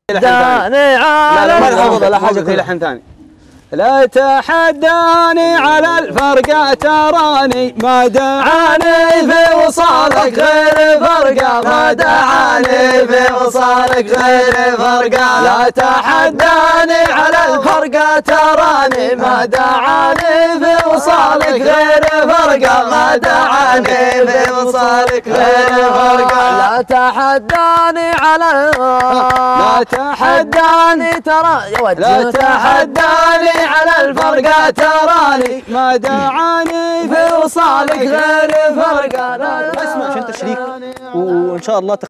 داني على ما تحفظ لا حاجه في لحن ثاني. لا تحداني على الفرقة تراني ما دعاني في وصالك غير فرقة ما دعاني في وصالك غير فرقة. لا تحداني على الفرقة تراني ما دعاني في وصالك غير فرقة ما دعاني في وصالك غير فرقة. لا تحداني على لا تحداني ترى لا تحداني على الفرقة تراني ما دعاني في وصالك غير فرقة. اسمع عشان تشريك وان شاء الله